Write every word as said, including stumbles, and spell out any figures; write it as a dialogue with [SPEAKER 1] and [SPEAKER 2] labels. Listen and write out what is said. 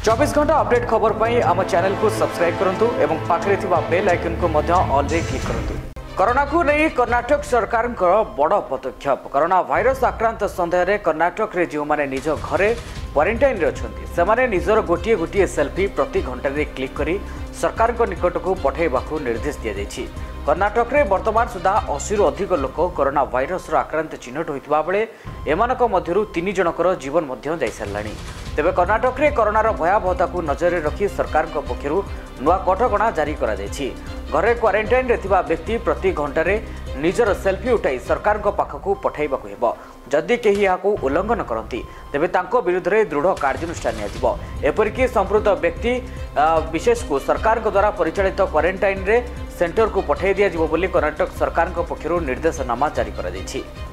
[SPEAKER 1] चौबीस घंटा अपडेट खबर पाई आम चैनल को सब्सक्राइब करंतु एवं पाखरे थिबा बेल आइकन को मध्य ऑल रे क्लिक करंतु। कोरोना को नहीं कर्नाटक सरकार बड़ पदक्षेप। कोरोना भाइरस आक्रांत सन्देह रे कर्नाटक रे जो माने निज घरे क्वारंटाइन रे अछंती सेमाने निजर गोटिए गोटिए सेल्फी प्रति घंटा रे क्लिक करी सरकार को निकट को पठाइबा को निर्देश दिया जायछि। कर्नाटक रे वर्तमान सुधा अस्सी रु अधिक लोक कोरोना भाइरस आक्रांत चिन्हट होइतबा बेले एमानक मध्यरु तीन जनकर जीवन मध्य जाय सारलाणी। तेबे कर्नाटक रे कोरोनार भयावहता को नजर रखी सरकार पक्षरु नुआ कटकणा जारी करा जायछि। घरे क्वारंटाइन रे थिबा व्यक्ति प्रति घंटे निजर सेल्फी उठाई सरकार पाखक पठाइबा को हेबो। जदि केही याकू उल्लंघन करती तेबे तांको विरुद्ध रे दृढ़ कार्यानुष्ठान नियाजिबो। एपरिकी संप्रत व्यक्ति विशेष को सरकार द्वारा परिचालित क्वारंटाइन रे सेंटर को पठाई दिया जिवो बोली कर्नाटक सरकार पक्षरु निर्देशनामा जारी करा जायछि।